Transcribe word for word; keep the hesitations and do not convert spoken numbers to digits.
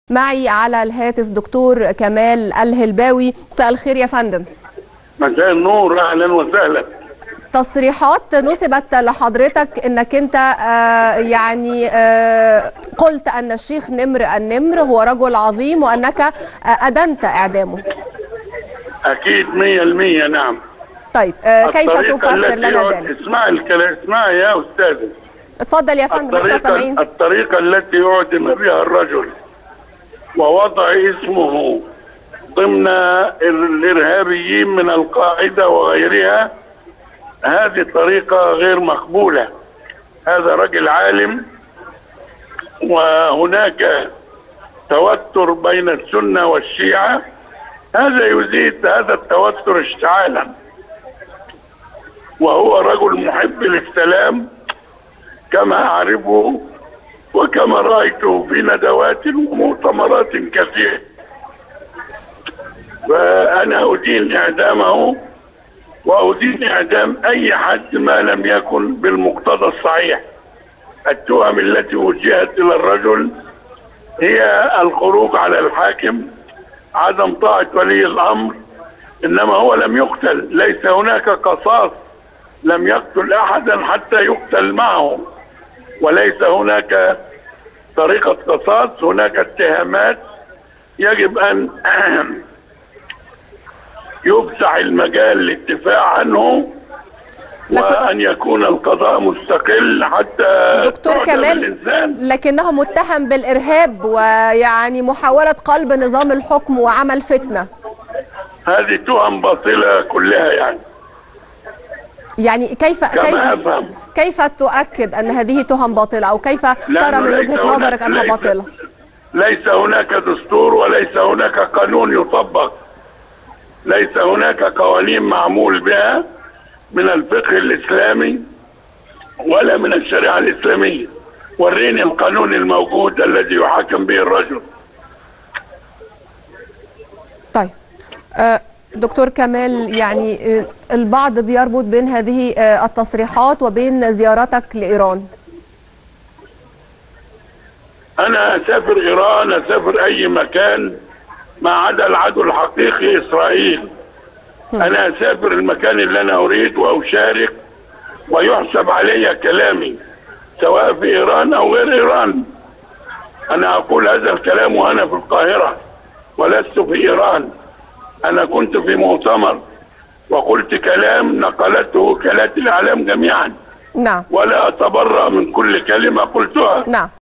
معي على الهاتف دكتور كمال الهلباوي. مساء الخير يا فندم. مساء النور، اهلا وسهلا. تصريحات نسبت لحضرتك انك انت آه يعني آه قلت ان الشيخ نمر النمر هو رجل عظيم وانك آه ادنت اعدامه. اكيد مية المية نعم. طيب آه كيف تفسر لنا ذلك؟ اسمع الكلام، اسمع يا استاذ. اتفضل يا فندم، احنا سامعين. الطريقة التي اعدم بها الرجل ووضع اسمه ضمن الارهابيين من القاعدة وغيرها، هذه طريقة غير مقبولة. هذا رجل عالم، وهناك توتر بين السنة والشيعة، هذا يزيد هذا التوتر اشتعالا. وهو رجل محب للسلام كما أعرفه وكما رأيته في ندوات ومؤتمرات كثيرة، فأنا أدين إعدامه وأدين إعدام أي حد ما لم يكن بالمقتضى الصحيح. التهم التي وجهت إلى الرجل هي الخروج على الحاكم، عدم طاعة ولي الأمر، إنما هو لم يقتل، ليس هناك قصاص، لم يقتل أحدا حتى يقتل معه، وليس هناك طريقة قصاص، هناك اتهامات يجب أن يفسح المجال للدفاع عنه وأن يكون القضاء مستقل حتى دكتور كمال، لكنه متهم بالإرهاب ويعني محاولة قلب نظام الحكم وعمل فتنة. هذه تهم باطلة كلها. يعني يعني كيف كيف أفهم. كيف تؤكد أن هذه تهم باطلة، أو كيف ترى من وجهة نظرك أنها ليس باطلة؟ ليس هناك دستور وليس هناك قانون يطبق، ليس هناك قوانين معمول بها من الفقه الإسلامي ولا من الشريعة الإسلامية. وريني القانون الموجود الذي يحكم به الرجل. طيب دكتور كمال، يعني البعض بيربط بين هذه التصريحات وبين زيارتك لإيران. أنا أسافر إيران، أسافر أي مكان ما عدا العدو الحقيقي إسرائيل. أنا أسافر المكان اللي أنا أريد وأشارك ويحسب علي كلامي سواء في إيران أو غير إيران. أنا أقول هذا الكلام وأنا في القاهرة ولست في إيران. أنا كنت في مؤتمر وقلت كلام نقلته وكالات الإعلام جميعا. نعم. ولا أتبرأ من كل كلمة قلتها. نعم.